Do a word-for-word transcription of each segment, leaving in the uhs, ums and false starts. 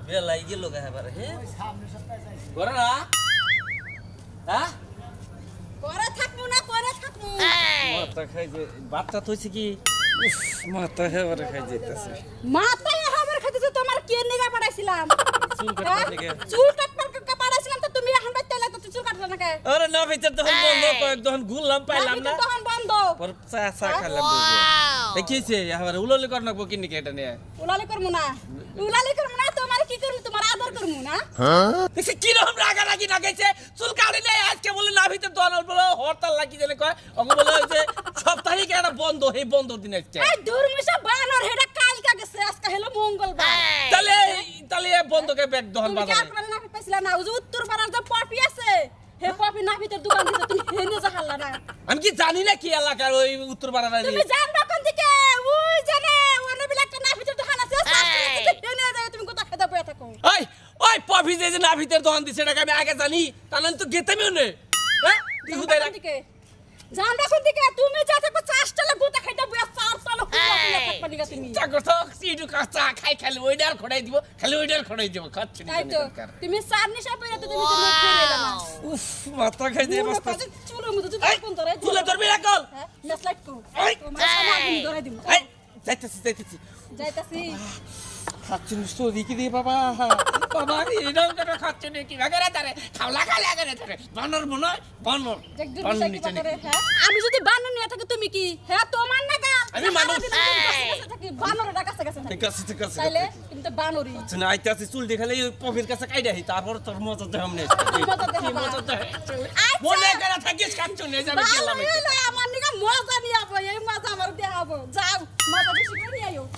বেলাই গেল এবারে হ্যাঁ করে না হ্যাঁ করে থাকমু না করে থাকমু মাথা খাই যে বাচ্চা থইছে কি মাথা হেবারে খাই যাইতাছে মাথা হেবারে খাইতেছে তোমার কে নিগা পাঠাইছিলাম চুল কাটতে থেকে চুল কাটবার কা পাঠাইছিলাম তো তুমি এখন বাইতে লাগতো চুল কাটছ না কে আরে না ভিতর তখন বন্ধ কয়েক তখন ঘুরলাম পাইলাম না তখন বন্ধ পর চা চা খেলাম বুঝো দেখিছে এবারে উললি কর না বকিনি কে এটা নিয়ে উলালি করমু না উলালি করমু না তোমার কি করমু তোমার আদর করমু না হ্যাঁ দেখি কি রকম রাগা লাগি না গেছে চুল কাটি নাই আজকে বলে না ভিতর দন বলে হরতাল লাগি জানে কয় ওকে বলে যে সপ্তাহে কি একটা বন্ধ এই বন্ধ দিন আসছে এই দুর্মিশা বানর হেডা কালকা গেছে আজকে হলো মঙ্গলবার তাহলে তাহলে বন্ধকে ব্যাগ দহন বাজারে তুমি কি আপনারা না পাইছিলা না ওই যে উত্তর পাড়ার যে পপি আছে হে পপি না ভিতর দোকান দিছে তুমি হেনে যা হাল্লা না আমি কি জানি না কি এলাকার ওই উত্তর পাড়ার তুমি জানবা কোন দিকে ওই জানে ওনে বিলা একটা না ভিতর দোকান আছে হেনে যায় তুমি কোথা খেদা বয়া থাকো ওই ওই পপি যে না ভিতর দহন দিছে এটা আমি আগে জানি তাহলে তো গেতামিও নে হ্যাঁ দিহু দেরা দিকে জানবা কোন দিকে তুমি যা থাকো চাষটালে গোটা খাইতা বয়া চার চালো হুয়া থাকবা দিগা তুমি চা করছো সিটু কাঁচা খাই খালি ওইডার খড়াই দিব খালি ওইডার খড়াই দিব খাচ্ছি না তাই তো তুমি সার নিশা পড়ে তো তুমি তো মুখ ফেরাইলা না উফ মাথা খাই দে বস চুলের মধ্যে তুই কোন ধরে চুলে ধরবি না কল হ্যাঁ মেসলাইট কো তোমার সামনে আগুন ধরে দিব এই যাইতাছি যাইতাছি যাইতাছি খাচ্ছি স্টোরি কি দিয়ে বাবা বাবা এটাও কেন খাচ্ছে না কি ভাগে রে তারে খাওলা খালে আগে রে তারে বানর মনে হয় বানর বানর নিচে হ্যাঁ আমি যদি বানর নিয়ে থাকি তুমি কি হ্যাঁ তোমার না গা আমি মানুষ বানরের কাছে কাছে ঠিক আছে ঠিক আছে তাইলে তুমি তো বানরই না আইতাছি চুল দেখালে ওই পফির কাছে কাইডা হি তারপর তোর মজা দেখাম নে মজা দেখ মনে করে থাকিস কাচ্চু নে যাবে গেলাম আমার নিগা মজা নিয়ে আবো এই মজা আমার দেখাবো যাও মজা বেশি করে নিয়ে আইও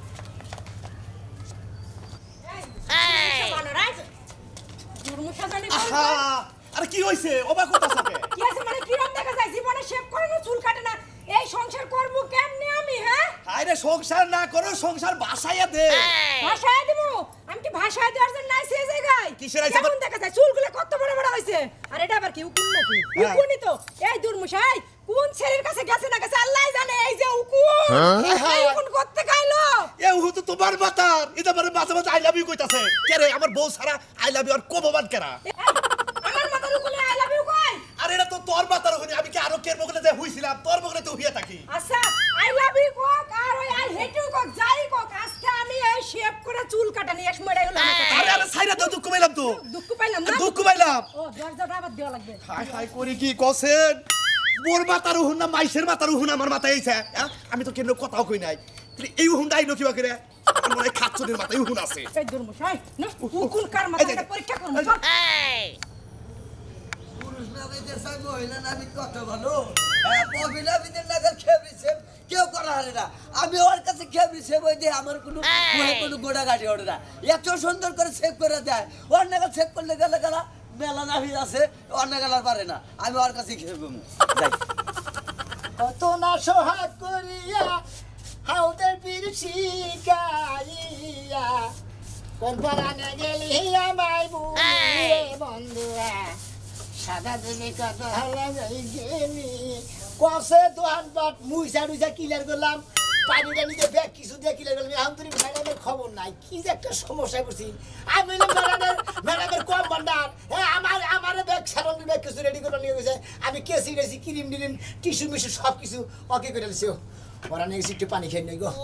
আরে কি হইছে অবাক হতাছ কে কি আছে মানে কি রকম দেখা যায় জীবনে শেভ করে না চুল কাটে না এই সংসার করব কেমনে আমি হ্যাঁ আরে সংসার না করো সংসার ভাষায়া দে ভাষায় দেব আমি কি ভাষায় দেওয়ার জন্য নাইছে এই জায়গায় কিসের আইছে কেমন দেখা যায় চুলগুলো কত বড় বড় হইছে আর এটা আবার কি উকুন নাকি উকুনই তো এই দুর্মশাই কোন ছেলের কাছে গেছে না গেছে আল্লাহই জানে এই যে উকুন এই উকুন করতে গাইলো এ উহু তো তোমার বাতার এটা মানে মাঝে মাঝে আই লাভ ইউ কইতাছে কে রে আমার বউ সারা আই লাভ ইউ আর কোবমান কেরা আমার মাথার উকুনে আই লাভ ইউ কই আরে এটা তো তোর বাতার ওখানে আমি কি আরো কের বগলে যে হইছিলাম তোর বগলে তো হইয়া থাকি আচ্ছা আই লাভ ইউ কক আর ওই আই হেট ইউ কক যাই কক আজকে আমি এই শেভ করে চুল কাটা নিয়ে এক মেডাই হলো আরে আরে সাইরা দাও দুঃখ পাইলাম তো দুঃখ পাইলাম না দুঃখ পাইলাম ও দরজাটা আবার দেওয়া লাগবে হাই হাই করি কি কছেন মোর মাতার হুন না মাইশের মাতার হুন আমার মাথায় আইছে আমি তো কেন কথাও কই নাই এই হুনটা আইলো কিবা করে আমার মনে খাচ্চদের মাথায় হুন আছে এই দুর্মশাই না উকুন কার মাথাটা পরীক্ষা করব এই পুরুষ না বিদের সাই মহিলা না বি কত ভালো হ্যাঁ মহিলা বিদের নাগাল খেবরি সেব কেউ করা হারে না আমি ওর কাছে খেবরি সেব হই দে আমার কোনো কোহে কোনো গোড়া গাড়ি ওড়ে না এত সুন্দর করে সেভ করে দেয় ওর নাগাল সেভ করলে গেলে গেলা মেলা নাভি আছে ওর নাগাল আর পারে না আমি ওর কাছে খেবম যাই কত না সোহাগ করিয়া হাউদের বিরছি গাইয়া করবারানে গেলি আমায় বুঝে বন্ধুরা সাদা দিনে কত হলা যাই গেলি কসে দোহান বাট মুইসা রুইসা কিলার করলাম পানি টানি দিয়ে ব্যাগ কিছু দিয়ে কিলার করলাম এখন তুমি ম্যাডামের খবর নাই কি যে একটা সমস্যায় পড়ছি আমি ম্যাডামের ম্যাডামের কম ভান্ডার হ্যাঁ আমার আমার ব্যাগ সারঙ্গের ব্যাগ কিছু রেডি করে নিয়ে গেছে আমি কেসি রেসি ক্রিম টিরিম টিস্যু মিশু সব কিছু ওকে করে দিছি ওরা নিয়ে গেছি একটু পানি খেয়ে নেই গো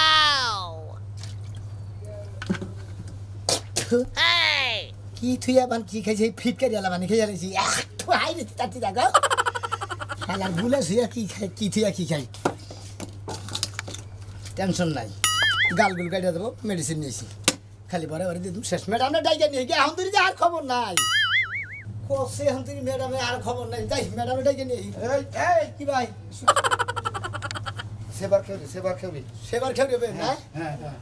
কি তুই আবার কি খাইছে ফিটকারি আলা মানে খেয়ে আলাইছি একটু হাই দিতে তাতি দেখো খেলার ভুলে শুয়ে কি খাই কি থুয়া কি খাই টেনশন নাই গালগুল কাটিয়ে দেবো মেডিসিন নিয়েছি খালি পরে পরে দিয়ে শেষ ম্যাডামে ডাইকে নিয়ে গিয়ে এখন তুই আর খবর নাই কষে এখন তুই ম্যাডামে আর খবর নাই যাই ম্যাডামে ডাইকে নিয়ে এই কি ভাই সেবার খেবি সেবার খেবি সেবার খেয়ে দেবে না হ্যাঁ হ্যাঁ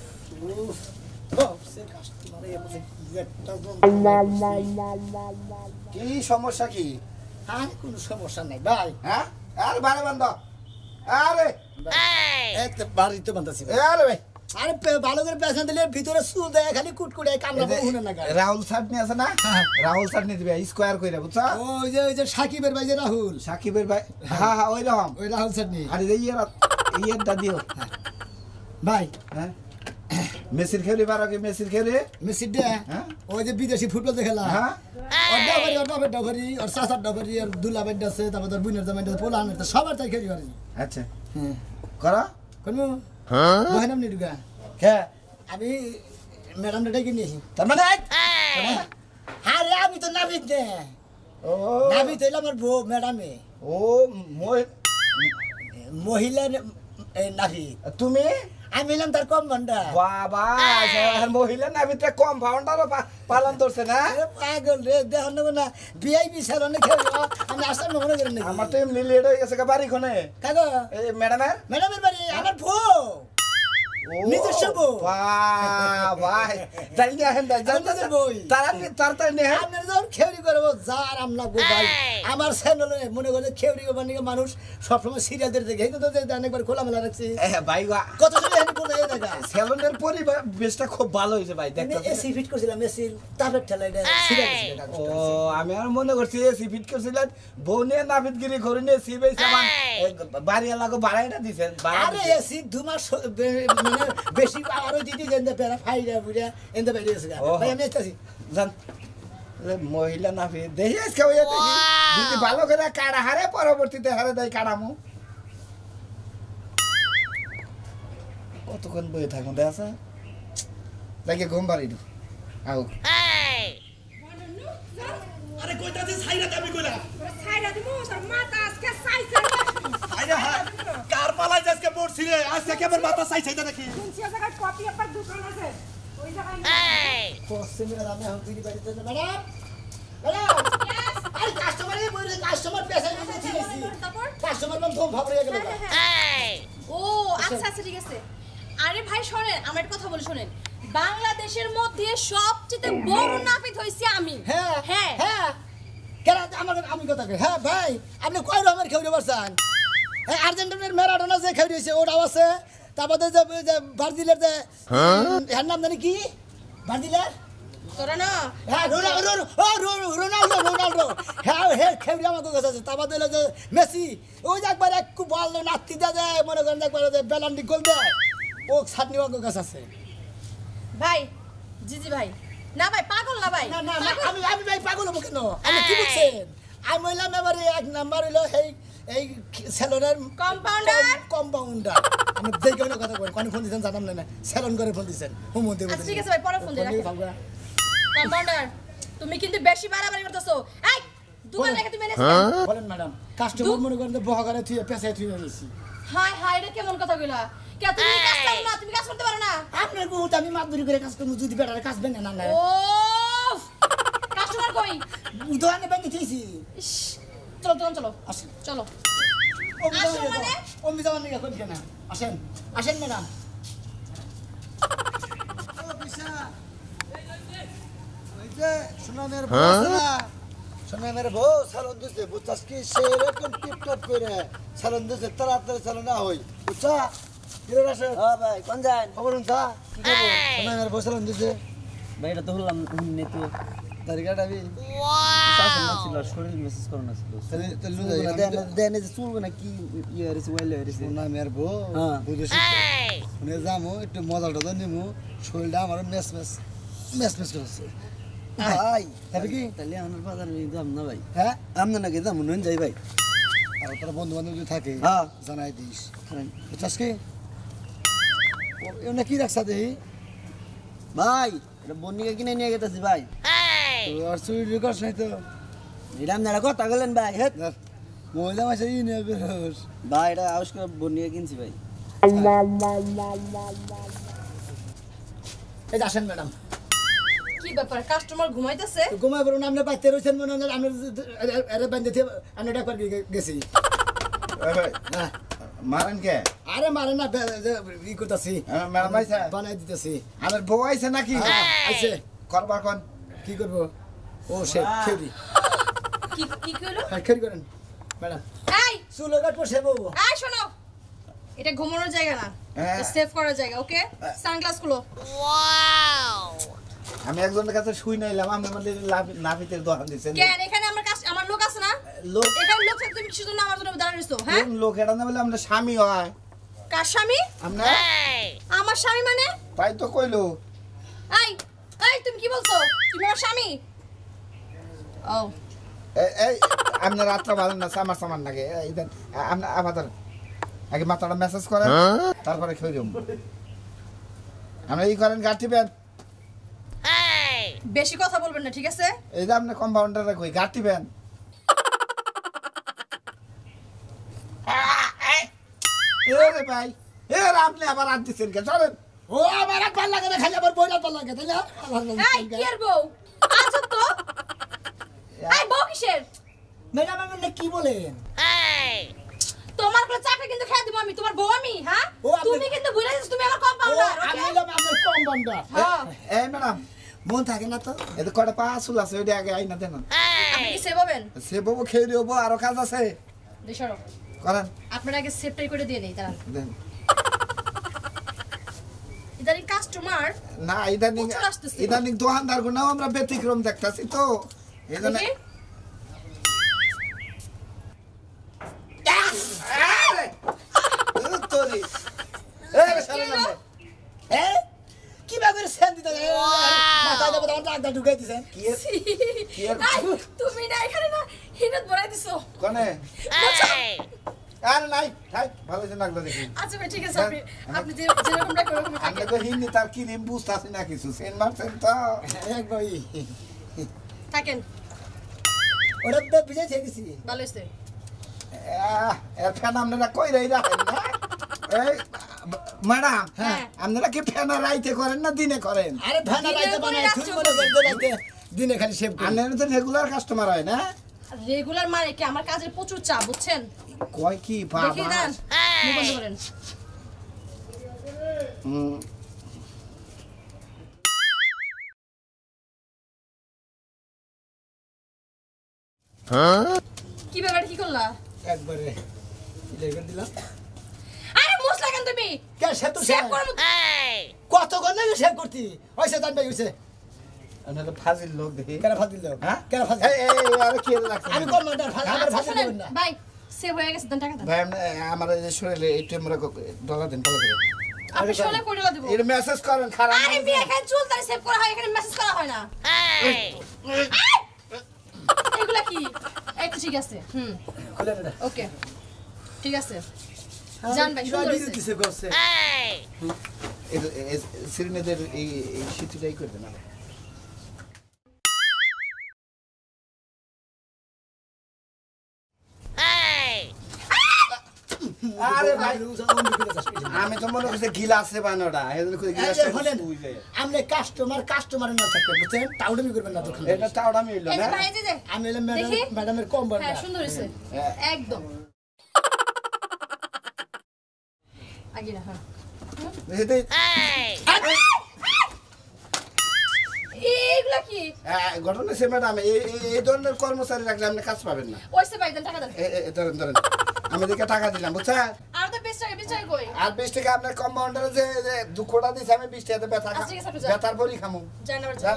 কি সমস্যা কি আর কোনো সমস্যা নাই ভাই হ্যাঁ আর বারে বন্ধ আরে একটা বাড়িতে বান্ধাছি আরে ভাই আরে ভালো করে পেছন দিলে ভিতরে চুল দেয় খালি কুটকুটে কামড়া শুনে না রাহুল চাটনি আছে না রাহুল চাটনি দিবে স্কোয়ার কইরা বুঝছো ওই যে ওই যে সাকিবের ভাই যে রাহুল সাকিবের ভাই হ্যাঁ হ্যাঁ ওই রকম ওই রাহুল চাটনি আরে যে ইয়ে ইয়েটা দিও ভাই হ্যাঁ মেসির খেলি বারো কি মেসির খেলি মেসি দে হ্যাঁ ওই যে বিদেশি ফুটবল খেলা হ্যাঁ ওর ডাবরি ওর বাবার ডাবরি ওর সাসার ডাবরি আর দুলা বেড আছে তারপর তোর বুনের জামাই আছে পোলা আনতে সবার তাই খেলি পারি আচ্ছা হ্যাঁ করা কোন হ্যাঁ বহেনাম নি দুগা কে আমি ম্যাডাম ডেকে নিয়েছি তার মানে আরে আমি তো নাবিদ দে ও নাবিদ হইলাম আমার বউ ম্যাডামে ও মই মহিলা নাবিদ তুমি আমি হইলাম তার কম ঘন্টা বাবা মহিলা না ভিতরে কম ফাউন্ডারও পালন করছে না পাগল রে দেখো না না ভিআইপি স্যালনে খেলো আমি আসার মনে করেন নাকি আমার তো এমনি লেট হয়ে গেছে বাড়ি কোনে কাগো এই ম্যাডামের ম্যাডামের বাড়ি আমার বউ নিজস্ব বউ ভাই যাই না হেন আমাদের বই। তারা তাড়াতাড়ি নে আপনার যখন খেউরি করবো যার আমলা গো ভাই আমার চ্যানেলে মনে করে খেউরি করবার নিকে মানুষ সবসময় সিরিয়ালদের দেখে এই তো অনেকবার খোলামেলা রাখছি ভাই কত সময় এনে বলে এই দেখা সেলুনের পরিবার বেশটা খুব ভালো হয়েছে ভাই দেখতে এসি ফিট করছিলাম এসির তাপের ঠেলা এটা সিরিয়াল ও আমি আর মনে করছি এসি ফিট করছিলেন বউ নিয়ে নাপিতগিরি করে নিয়ে সি বেশ আমার বাড়ি এলাকা বাড়াইটা দিছেন আরে এসি দুমাস মানে বেশি আরো দিদি যেন পেরা ফাইরা বুড়া এন্ড বাইরে আছে ভাই আমি আসছি জান মহিলা নাপিত দেখি আজকে ওই যদি ভালো করে কাড়া হারে পরবর্তীতে হারে দেয় কাড়ামু কতক্ষণ বয়ে থাকুন দেখা দেখে ঘুম পারি আও আরে কইতাছি ছাইরা দাবি কইলা ছাইরা দিমু তোর মাথা আজকে সাইছে আরে হ্যাঁ কার পালাই আজকে পড়ছি রে আজকে কেমন মাথা চাই চাইতা নাকি শুনছি ওই জায়গায় কপি একটা দোকান আছে ওই জায়গায় পশ্চিমে রামে হাম দিদি বাইরে ম্যাডাম ম্যাডাম আরে কাস্টমারে বলে কাস্টমার পেছাই দিতে ঠিকই কাস্টমার নাম তো ভাবরে গেল ও আচ্ছা আচ্ছা ঠিক আছে আরে ভাই শুনেন আমার একটা কথা বলি শুনেন বাংলাদেশের মধ্যে সবচেয়ে বড় নাপিত হইছি আমি হ্যাঁ হ্যাঁ হ্যাঁ কেন আমার আমি কথা কই হ্যাঁ ভাই আপনি কই রকমের খেউরে বসছেন এই আর্জেন্টিনার ম্যারাডোনা যে খেউরে হইছে ওটাও আছে তারপর যে যে ব্রাজিলের যে এর নাম জানি কি ব্রাজিলের তোরা না হ্যাঁ রোনাল্ডো ও রোনাল্ডো রোনাল্ডো হ্যাঁ হ্যাঁ খেউরে আমাকে কাছে আছে তারপর দিলে যে মেসি ওই যে একবার এক বল নাতি দা যায় মনে করেন একবার যে বেলান্ডি গোল দেয় ও ছাটনি আমাকে কাছে আছে ভাই জি জি ভাই না ভাই পাগল না ভাই না না না আমি আমি ভাই পাগল হবো কেন আমি কি বলছেন আমি হইলাম এবারে এক নাম্বার হইলো এই এই সেলনের কম্পাউন্ডার কম্পাউন্ডার আমি দেখে কোনো কথা বলি কোন ফোন দিছেন জানাম না সেলন করে ফোন দিছেন হুম দেব আচ্ছা ঠিক আছে ভাই পরে ফোন দিয়ে রাখি কম্পাউন্ডার তুমি কিন্তু বেশি বাড়াবাড়ি করতেছো এই দোকান রেখে তুমি এনে বলেন ম্যাডাম কাস্টমার মনে করেন বহাগারে তুই পেছায় তুই নিছি হাই হাই রে কেমন কথা কইলা কে তুমি কাজ করো না তুমি কাজ করতে পারো না আপনার বহুত আমি মাতবরি করে কাজ করব যদি বেটার কাজ বেন না না ও কাস্টমার কই দোকানে বেন দিতেছি ইস, চলো চলো চলো আসেন চলো ও আসো মানে? ও মিজান নিয়ে কোন কেন আসেন আসেন ম্যাডাম সোনামের বউ আছে না সোনামের বউ সালন দিছে বুঝছাস কি সেরকম টিপটপ করে সালন দিছে তাড়াতাড়ি চালন না হই বুঝছা কিরে আসে হ্যাঁ ভাই কোন যান খবর উনছা কি খবর সোনামের বউ সালন দিছে ভাই এটা তো হলাম হুন্নে তো তারিখাটা আমি শাসন না ছিল শরীর মেসেজ করো না ছিল তাহলে তাহলে দেন দেন যে চুলবো না কি ইয়ে হয়েছে ওয়াইলে হয়েছে সোনামের বউ হ্যাঁ। বুঝেছি শুনে যামু একটু মজাটা তো নিমু শরীরটা আমার মেস মেস মেস মেস করছে ভাই তবে কি তাহলে আমার বাজার দাম না ভাই হ্যাঁ আমনা নাকি দাম নুন যাই ভাই আর তোর বন্ধু বান্ধব যদি থাকে হ্যাঁ। জানাই দিস বুঝছাস কি এমনি কি রাখছা দেহি ভাই এটা বন্নিকে কিনে নিয়ে গেতেছি ভাই আর চুরি রেকর্ড নাই তো এটা আপনারা কথা বললেন ভাই হ্যাঁ মহিলা মাসে ই নিয়ে বেরোস ভাই এটা আউস করে বন্নিকে কিনছি ভাই এই যে আসেন ম্যাডাম কি ব্যাপার কাস্টমার ঘুমাইতেছে ঘুমাই বলুন আপনি বাইতে রয়েছেন মনে হয় আপনি আরে বান্ধে আমি একবার গেছি হ্যাঁ মারেন কে আরে মারে না বে- যে ই করতেছি হ্যাঁ, ম্যাডাম আইছে? বানাই দিতেছি আমার বউ আইছে নাকি আইছে করবার কোন কি করবো ও সে খেরি কি কি কইলো হ্যাঁ খেরি করেন ম্যাডাম এই চুলো কাট পড়ছে বউ এই শোনো এটা ঘুমানোর জায়গা না হ্যাঁ। সেভ করার জায়গা ওকে সানগ্লাস খুলো আমি একজনের কাছে শুই নাইলাম আমি আমাদের নাপিতের দোকান দিচ্ছেন কেন এখানে আমার কাছে আমার লোক আছে না লোক এখানে লোক থাকতে তুমি কিছু জন্য আমার জন্য দাঁড়িয়ে রইছো হ্যাঁ কোন লোক এটা না বলে আমরা স্বামী হয় কার স্বামী আমরা আমার স্বামী মানে তাই তো কইলো। এই এই তুমি কি বলছো? তুমি আমার স্বামী? ও এ- এই আপনার রাত্রে ভালো না, সামার সামার লাগে। এই দেন, আপনি আবার আগে মাথাটা মেসেজ করেন, তারপরে খেয়ে যাবো। আপনি এই করেন, গাড়ি টিপেন। বেশি কথা বলবেন না, ঠিক আছে? এই যে আপনি কম্পাউন্ডারে কই, গাড়ি টিপেন। এ রে ভাই, এ রে আপনি আবার হাত দিচ্ছেন কে? চলেন। ও আমার এক ভাল লাগে না, খালি আমার বইটা ভাল লাগে, তাই না? এই কি আর বউ? আছো তো? এই বউ কিসের? ম্যাডাম আপনি কি বলেন? তোমার কোলে চাকরি কিন্তু খেয়ে দিব আমি, তোমার বউ আমি, হ্যাঁ? ও, আপনি- তুমি কিন্তু ভুলে গেছো তুমি আমার ও কম্পাউন্ডার, আমি ওকে? হলাম আপনার কম্পাউন্ডার। হ্যাঁ। এই ম্যাডাম, মন থাকে না তো? এতে কটা পা চুল আছে, ওইটা আগে আইনা দেন। আপনি কি সেভ হবেন? সে বাবু খেয়ে দিব, আরো কাজ আছে। দেশরো করেন, আপনার আগে সেভটাই করে দিয়ে নেই তারা। দেন। ইদানিং কাস্টমার না ইদানিং প্রচুর আসতেছে। ইদানিং দোকানদার গুনাও আমরা ব্যতিক্রম দেখতাছি তো এই জন্য। দেখি আরে! ও তোরি! এ রে শালা নাম দে। এ কি বা করে সেন দিতে মাথায় দেবো তখন টাকা ঢুকাই দিছেন। কি এর- কি এর- এই, তুমি না এখানে না হিনত ভরাই দিছো। কনে? বুঝছো? আরে নাই, থাক, ভালো যে লাগলো দেখি। আচ্ছা ভাই ঠিক আছে, আপনি আপনি যে যেরকম রাখবেন ওরকমই আমরা থাকেন। তো হিন্দি তার কি নিম বুঝতাছি না কিছু। সেন মারছেন তো। একবার থাকেন, ওরা তো বিজয় ছেড়ে দিছি। ভালো হয়েছে। আহ, এর ফ্যান আপনারা কই রাই রাখেন না? এই ম্যাডাম, হ্যাঁ। আপনারা কি ফ্যান রাইতে করেন না দিনে করেন? আরে ভানা দিনে রাইতে করে বানাই রাখছো তুই মনে করতে রাইতে দিনে খালি সেভ করি। আপনারা তো রেগুলার কাস্টমার হয় না? রেগুলার মানে কি আমার কাজের প্রচুর চাপ, বুঝছেন? কয় কি দেখি বাবা। দেন, মুখ বন্ধ করেন। হুম। কি ব্যাপার, কি করলা? একবারে ইলেভেন দিলাম। আরে মুছ লাগান তুমি। কে সে তো সেভ সেভ করো মত। কত গন্ডা সেভ করতি হইছে জান ভাই হইছে। আপনারা ফাজিল লোক দেখি। কেন ফাদিল দাও? হ্যাঁ? কেন ফাদিল? এই, এই, এই, আরে কি এর লাগছে? আমি কম্পাউন্ডার ফাদিল আমার আচ্ছা ফাদিল শুনেন দেবেন না। ভাই, সেভ হয়ে গেছে, দেন টাকা দেন। ভাই, আপনি, আমার এই যে শরীরে এই টেমরা ডলার দেন, ডলার দেন। আপনি শোলে করে দেব। এর মেসেজ করেন, খারাপ আরে মানুষ বিয়ে না। এখানে চুল দাঁড়ি সেভ করা হয়, এখানে মেসেজ করা হয় না। এগুলা কি? এই তো ঠিক আছে। হুম, খুলে না। ওকে ঠিক আছে। জান ভাই সুন্দর হয়েছে। কিছু করছে। এর- এ- সিরিনেদের এই এই সিটিটাই করে দেন। আরে ভাই, আমি তো মনে করছি গিলাসে বানোটা, এজন্য কই গিলাসটা বুঝ যায়। আমনে কাস্টমার কাস্টমারের না থাকতে বুঝছেন টাউডামি করবেন না দোকান। এটা টাওড়া মিললো এই না? যে ভাই, এই যে যে। আমি হলাম ম্যাডাম দেখি। ম্যাডামের হ্যাঁ কম্পাউন্ডার। সুন্দর হয়েছে হ্যাঁ। একদম। আগে না, হ্যাঁ। এতে এইগুলা কি? আহ, ঘটনা সে ম্যাডাম, এই এই- এই ধরনের কর্মচারী রাখলে আপনি কাজ পাবেন না। ওইসে ভাই, দেন টাকা দেন। এ- এ- ধরেন ধরেন, আমি দিকে টাকা দিলাম, বুঝছেন? আর তো বিশ টাকা, বিশ টাকা কই? আর বিশ টাকা আপনার কম্পাউন্ডারে যে যে দুঃখটা দিচ্ছে, আমি বিশ টাকাতে ব্যথা আচ্ছা, ঠিক আছে, আপনি যান। ব্যথার পরই খামু। যান আবার যান। যান।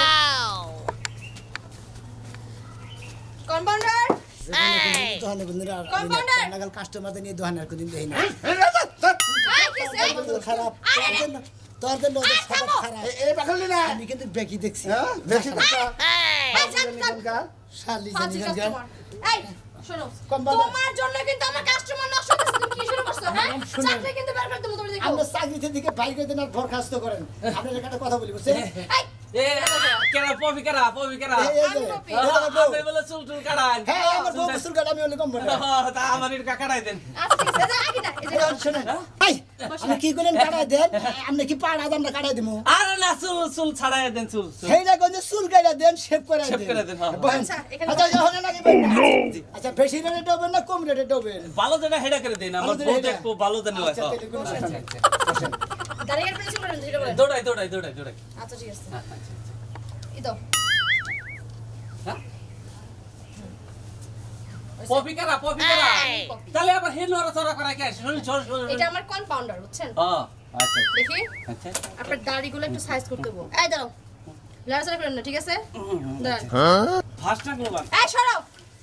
কম্পাউন্ডার, দোকানে বন্ধুরা কম্পাউন্ডার। নাগাল কাস্টমারদের নিয়ে দোকানে আর কোনদিন দেই না। আয় কিসে? খারাপ আরে, তোর জন্য তোর জন্য ওদের স্বভাব খারাপ। এ- এই বাকলি না? আমি কিন্তু বেকি দেখছি। হ্যাঁ? দেখছি তো। এই যান, যান। এখানকার। শালি ফাঁসি জানি না। কাস্টমার। এই, শোনো, কম্পাউন্ডার। তোমার জন্য কিন্তু আমার কাস্টমার নষ্ট হচ্ছে। তুমি কি শুরু করছো, হ্যাঁ? ম্যাডাম, শুনুন। চাকরি কিন্তু বের করে দেবো, তুমি দেখো। আমরা চাকরিতে দিকে বাইক করে দেন আর বরখাস্ত করেন। আপনার একটা কথা বলি বুঝছেন? এই, এ কেরা পপি কেরা পপি কেরা এই- এই যে, আমি কপি। এই যে আমার বউ। আপনি বলে চুল টুল কাটান। হ্যাঁ আমার বউ বসুর গাড়ি আমি অনেক কম্পাউন্ডার। তা আমার এটা কাটাই দেন। আচ্ছা, ঠিক আছে, এই যে আগে না, এই যে এই শুনেন এই আপনি কি করেন কাটাই দেন আপনি কি পাড়া আমরা কাটাই দিমু আরে না, চুল চুল ছাড়াই দেন, চুল চুল। সেইটা কোন চুল কাটা দেন শেভ করে Shave করে দেন, হ্যাঁ, বহেন। আচ্ছা, এখানে আচ্ছা যখন নাকি বলেন আচ্ছা বেশি রেটে ডবেন না কম রেটে ডবেন ভালো যেটা হেডা করে দেন, আমার ভালো যেটা বহুত হেডা। একটু ভালো জানি হয়। আচ্ছা তাহলে কোনো সমস্যা নেই। দাঁড়িয়ে গেলে প্রিন্সিপাল বলেন, যেটা বলেন। দৌড়াই দৌড়াই দৌড়াই দৌড়াই। আচ্ছা, ঠিক আছে। এই দাও। পপি কেরা পপি কেরা। আমি কপি। তাহলে আবার হে নড়াচড়া করা কে? শুনুন শুনুন শুনুন। এটা আমার কম্পাউন্ডার, বুঝছেন? ও আচ্ছা দেখি আচ্ছা। আপনার দাড়িগুলো একটু সাইজ করতে হবে। এই দাঁড়াও, লড়াচড়া করেন না, ঠিক আছে? দাঁড়ান। ফার্স্ট না গোলাম। এই সরাও।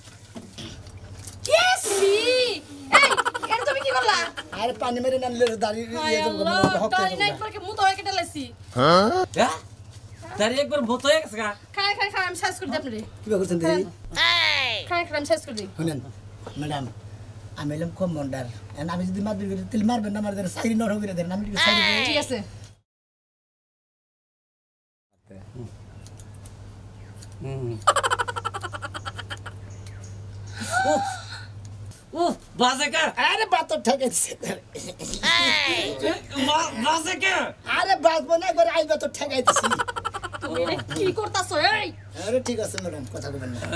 কেসি, এই এটা তুমি কি করলা? আর পানি মেরে নানলে দাড়ি হায় ইয়ে আল্লাহ, হক দাড়ি নাই পরে মুতো হয়ে কেটে আইছি হ্যাঁ তার একবার ভূত হয়ে গেছে গা খায় খায় খায় আমি সার্চ করে দিই আপনারে কি করছেন দিদি খায় খায় আমি সার্চ করে দিই শুনেন ম্যাডাম আমি এলাম কমান্ডার আমি যদি মারবি তাহলে মারবেন না মারবেন সাইড নরম করে দেন আমি একটু সাইড ঠিক আছে ও বাজে কা আরে বাত ঠেকাইছে বাজে কা আরে বাজবো না একবার আইবা তো ঠেকাইতেছি তুমি এটা কি করতাছো এই আরে ঠিক আছে ম্যাডাম কথা বলবেন না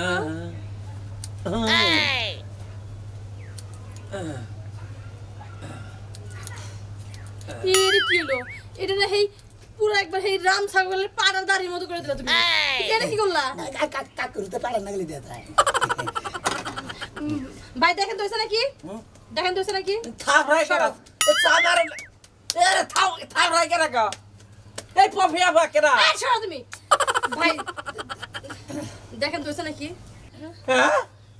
এর কি হলো এটা না হেই পুরো একবার হেই রাম ছাগলের পাড়ার দাড়ির মতো করে দিলা তুমি এটা কি করলা কাক কাক করতে পারেন না গলি দিয়ে তাই ভাই দেখেন তো হইছে নাকি দেখেন তো হইছে নাকি থাপ রাই করা এ সামার এ থাপ থাপ রাই করা গা এই পফিয়া বা কেডা এই সরো তুমি ভাই দেখেন তো হইছে নাকি হ্যাঁ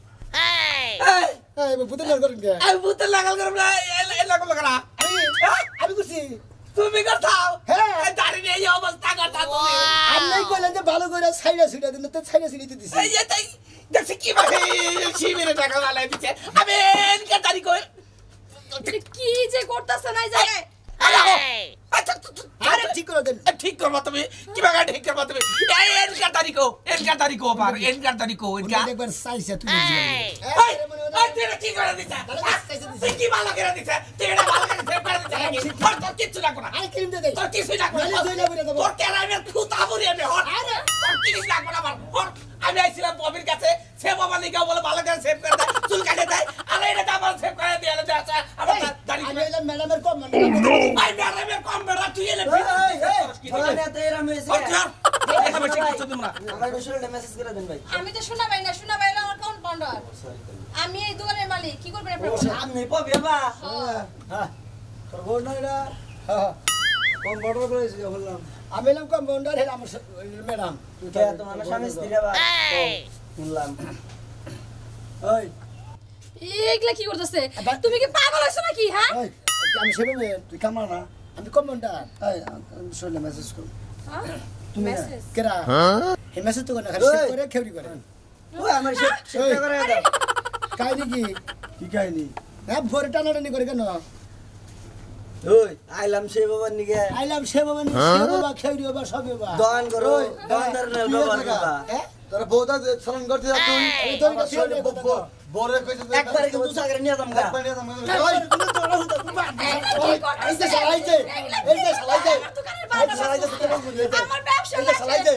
এই এই বুতে লড় করেন কে এই ভূত লাগাল করব না এই লাগাল লাগা আমি করছি তুমি করতাও হ্যাঁ। এই দাড়ি নিয়ে এই অবস্থা করতা তুমি আমি কইলেন যে ভালো করে সাইডা সিডা দিন তো সাইডা সিডা দিছি এই যে তাই দেখছি কি ভাই শিবিরে টাকা লাগাই দিছে আমি এনকে দাড়ি কই এটা কি যে করতাছ না এই জায়গায় আচ্ছা আরে ঠিক করে দেন ঠিক করবা তুমি কি বাগা ঠিক করবা তুমি এই এনকা দাড়ি কো এনকা দাড়ি কো পার এনকা দাড়ি কো এনকা একবার সাইজে তুই দিবি এই এই তুই কি করে দিছ তুই কি ভালো করে দিছ তুই এটা ভালো করে সেভ করে দিছ নাকি তোর তো কিছু না কোনা আরে কিনতে দে তোর কিছু না কোনা নালে দইলা বইরা দেব তোর কেরামের খুঁতা ভরি আমি হর আরে তোর কিছু না কোনা আমার হর আমি আইছিলাম ববির কাছে সে বাবা লিগাও বলে ভালো করে সেভ করে দেয় চুল কাটে দেয় আরে এটা আমার সেভ করে দিয়ে আলে দেয় আমার দাড়ি আমি এলাম ম্যাডামের কম মানে আই ম্যাডামের কম বেড়া তুই এলে এই এই বলা না তো এরা মেসেজ আমি ঠিক কিছু দিব না আমার বিষয়ে মেসেজ করে দেন ভাই আমি তো শোনা ভাই না শোনা ভাই না আমার কম্পাউন্ডার আমি এই দোকানের মালিক কি করবেন আপনারা সামনে পাবে বা হ্যাঁ তোর বোন না এরা হ্যাঁ কোন বড় করেছি বললাম আমি এলাম কম্পাউন্ডার হে আমার ম্যাডাম কে তোমার স্বামী স্ত্রী বা শুনলাম ওই এইগুলা কি করতেছে তুমি কি পাগল হইছো নাকি হ্যাঁ ওই আমি সেভাবে তুই কামা না আমি কম্পাউন্ডার এই শুনে মেসেজ কর তুমি মেসেজ কেরা হে মেসেজ তো না খালি ওই। করে খেউরি করে ওই আমার সে সেটা করে দাও কাই নাকি কি কাহিনী হ্যাঁ ভোরে টানাটানি করে কেন ওই আইলাম সে বাবার নিকে আইলাম সে বাবা নি সে বাবা খেউরি বাবা সব বাবা দোকান করো দোকানদার নেল বাবার বাবা হ্যাঁ তোরা বউটা সালাম করতে যা তুই এই তোর কাছে বরে কইতে একবারে কিন্তু সাগরে নিয়ে যাম গা একবার নিয়ে যাম ওই তুমি তো ওরা হুদা তুমি ওই এই যে চালাইছে এই যে চালাইছে এই যে চালাইছে তুই কেন বুঝলি আমার ব্যবসা এই যে চালাইছে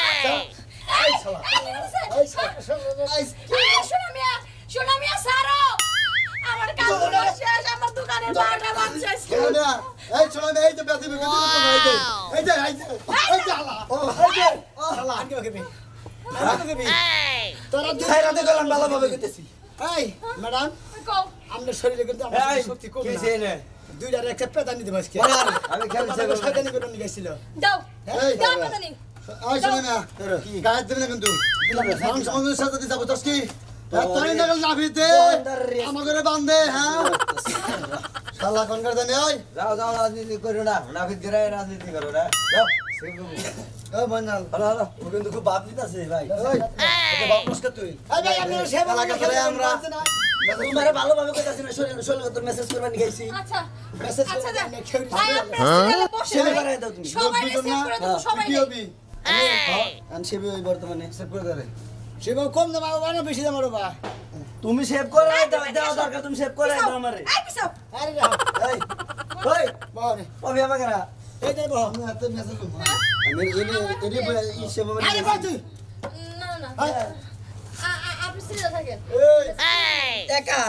এই শালা এই শালা শোনা মিয়া শোনা মিয়া সারো আমার কাজ শেষ আমার দোকানের বারোটা বাজছে শোনো না এই শোনো না এই যে বেশি বেশি করতে না এই যে এই যে এই যে এই যে আলা ও এই যে শালা আনকে ওকে বে তোরা সাইরাতে গেলাম ভালোভাবে কইতেছি এই ম্যাডাম কও আমাদের শরীরে কিন্তু এই আমার শক্তি কম কি না সেনে দুইটার একটা পেদানি দেব আজকে আমি খেলছি আমাদের শয়তানি করে নিয়ে গেছিল দাও এই দাও পাতানি এই শোনো না গায়ে দেবে না কিন্তু মানুষ মানুষের সাথে দিতে বলছস কি তোর নাগাল নাভিতে আমাদের বান্ধে হ্যাঁ শালা কোন করে দেন এই যাও যাও রাজনীতি করো না নাফিদ গরায় রাজনীতি করো না যাও ও মঞ্জাল হলো হলো ও কিন্তু খুব ভাব দিতাছে ভাই ওই তোকে বাপ নস্কা তুই এই ভাই আপনি সেবা এলাকা খেলে আমরা তোমারে ভালোভাবে কইতাছি না শরীর শরীর তোর মেসেজ করবা নি গাইছি আচ্ছা মেসেজ আচ্ছা করে যা আমি খেউরি ভাই আপনি সিরিয়ালে বসে সেবা করে দাও তুমি সবাই সেভ করে দাও সবাই কি হবি আন সেবি ওই বর্তমানে সেভ করে দে সেবা কম দাম বাবা না বেশি দাম বাবা তুমি সেভ করে দাও দাও দরকার তুমি সেভ করে দাও আমারে এই পিছাও আরে রাও এই ওই বাবা পাবি আমাকে না এই দে বাবা আমি হাতে মেসেজ করব আমি এনে এনে ই সেবা মানে আরে বাবা তুই না না হ্যাঁ আ- আ- আপনি সিরিয়াল থাকেন এই একার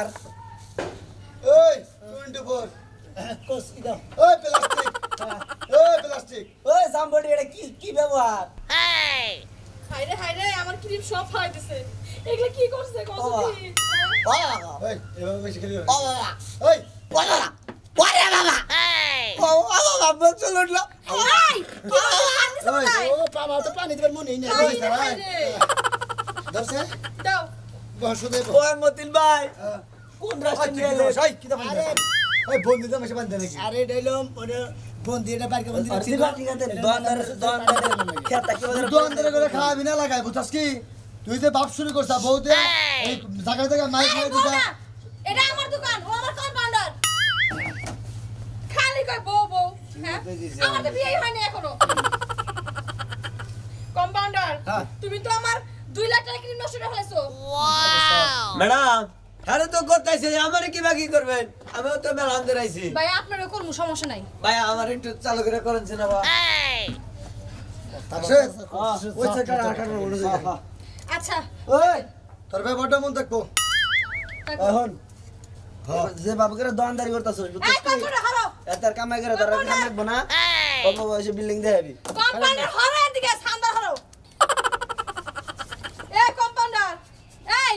ওই চব্বিশ কোস ইদা ওই প্লাস্টিক ওই প্লাস্টিক ওই সামবডি এটা কি কি ব্যবহার হাইরে হাইরে আমার ক্রিম সব ফাইতেছে এগুলা কি করছে কত বাবা। কি বাবা ওই এভাবে বেশি খেলি বাবা ওই বাবা ওরে বাবা ও বাবা বাবা চলো না এই কি করছে ওই ও বাবা তো পানি দিবার মনে নেই ওই হাইরে দর্শে দাও বসু দে ওই মতিন ভাই কোন রাস্তা নিয়ে এলে ওই কি দাম আরে ওই বন্ধু দাম এসে বান্ধে নাকি আরে ডাইলম ওরে বন্দি এটা বাইরে বন্দি আর দিবা ঠিক আছে দোয়ানদার দোয়ানদার খেতা কি বলে দোকানদারে করে খাওয়াবি না লাগাই বুঝছস কি তুই যে বাপ শুরু করছ বউতে এই জায়গা জায়গা মাইক এই মাইক বউ দিছা না, এটা আমার দোকান, ও আমার কম্পাউন্ডার। খালি কয় বউ বউ, হ্যাঁ? আমার তো বিয়েই হয়নি এখনো। কম্পাউন্ডার, তুমি তো আমার দুই লাখ টাকা কিনে নষ্ট করে ফেলেছো। ম্যাডাম আরে তো করতেছে আমারে কি বাকি করবেন আমিও তো মেলা আনতে আইছি ভাই আপনারও কোনো সমস্যা নাই। ভাই আমার একটু চালু করে করেন না বাবা আছে ওই সাইডটা রাখার বলে দিই আচ্ছা, ওই তোর ব্যাপারটা মন দেখবো এখন যে বাবুকে দোয়ানদারি করতেছ এই কম্পাউন্ডার হরো। এতার কামাই করে তোর কাম লাগবো না অল্প বয়সে বিল্ডিং দেখাবি কম্পাউন্ডার হরো এদিকে, সান্দার হরো। এই কম্পাউন্ডার, এই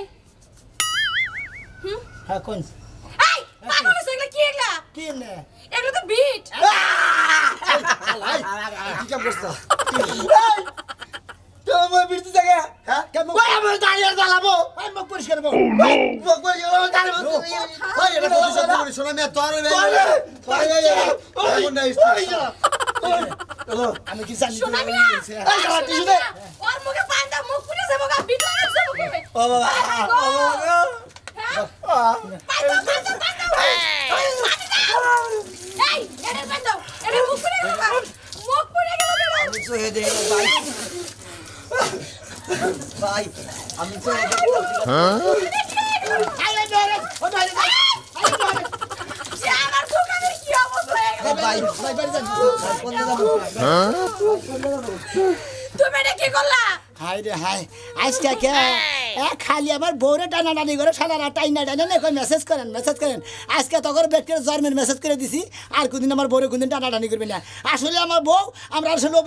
হুম হ্যাঁ কোন এই পাগল হইছো, এগুলা কি এগুলা? কি নে এগুলো তো বিট। কি কাম করছ তো মই বিরতি জায়গা হ্যাঁ কেমন ওই আমার দাঁড়িয়ে জ্বালাবো ভাই মুখ পরিষ্কার করব বক বক আমার দাঁড়িয়ে ওই এটা কথা শব্দ করি শোনা আমি তোর ওই ওই কোন নাই আমি কি জানি শোনা তুই মিয়া, বলছিস? এই শালা টিস্যু দে ওর মুখে পান দাও, মুখ পুড়ে যাবো গা, বিট লাগাচ্ছে মুখে। ও বাবা ও বাবা হ্যাঁ? পান দাও, পান দাও, পান দাও। পানি দাও। এই, এটার পান দাও, এটার মুখ পুড়ে গেল গা। মুখ পুড়ে গেল গা। আমি তো হেদে ভাই ভাই আমি তো হেদে আরে ধরে ও ধরে যে আমার দোকানের কি অবস্থা হয়ে গেল? ভাই ভাই বাড়ি যান কোন যাবো তুমি এটা কি করলা? হাই রে হাই আজকে কে এ খালি আমার বউরে টানা টানি করে সারা রাত টাইনা টাইনা না কই মেসেজ করেন মেসেজ করেন আজকে তো করে ব্যক্তির জন্মের মেসেজ করে দিছি আর কোনদিন আমার বউরে কোনদিন টানা টানি করবে না আসলে আমার বউ আমরা আসলে